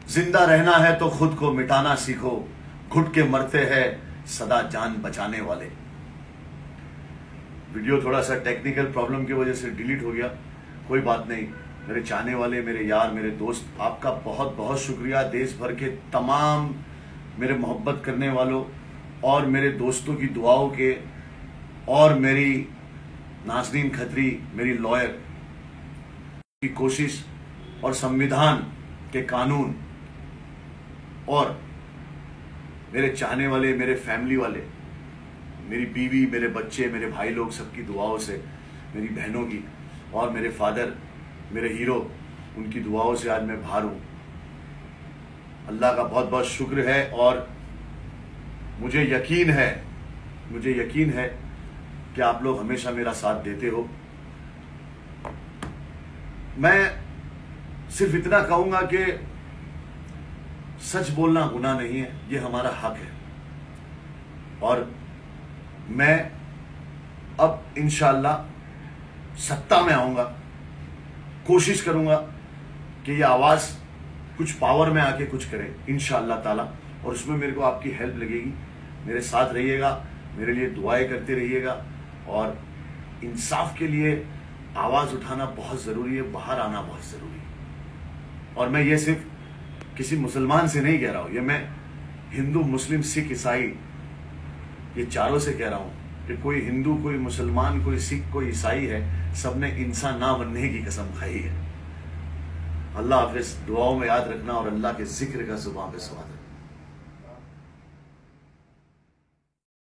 जिंदा रहना है तो खुद को मिटाना सीखो, घुट के मरते हैं सदा जान बचाने वाले। वीडियो थोड़ा सा टेक्निकल प्रॉब्लम की वजह से डिलीट हो गया, कोई बात नहीं। मेरे चाहने वाले, मेरे यार, मेरे दोस्त, आपका बहुत बहुत शुक्रिया। देश भर के तमाम मेरे मोहब्बत करने वालों और मेरे दोस्तों की दुआओं के, और मेरी नाज़नीन खत्री, मेरी लॉयर की कोशिश, और संविधान के कानून, और मेरे चाहने वाले, मेरे फैमिली वाले, मेरी बीवी, मेरे बच्चे, मेरे भाई लोग, सबकी दुआओं से, मेरी बहनों की, और मेरे फादर, मेरे हीरो, उनकी दुआओं से आज मैं बाहर हूं। अल्लाह का बहुत बहुत शुक्र है। और मुझे यकीन है कि आप लोग हमेशा मेरा साथ देते हो। मैं सिर्फ इतना कहूंगा कि सच बोलना गुनाह नहीं है, ये हमारा हक है। और मैं अब इंशाअल्लाह सत्ता में आऊंगा, कोशिश करूंगा कि ये आवाज कुछ पावर में आके कुछ करे इंशाअल्लाह ताला। और उसमें मेरे को आपकी हेल्प लगेगी, मेरे साथ रहिएगा, मेरे लिए दुआएं करते रहिएगा। और इंसाफ के लिए आवाज उठाना बहुत जरूरी है, बाहर आना बहुत जरूरी है। और मैं ये सिर्फ किसी मुसलमान से नहीं कह रहा हूं, ये मैं हिंदू, मुस्लिम, सिख, ईसाई, ये चारों से कह रहा हूं कि कोई हिंदू, कोई मुसलमान, कोई सिख, कोई ईसाई है, सबने इंसान ना बनने की कसम खाई है। अल्लाह हाफिज। दुआओं में याद रखना और अल्लाह के जिक्र का जुबान पे स्वाद रखना।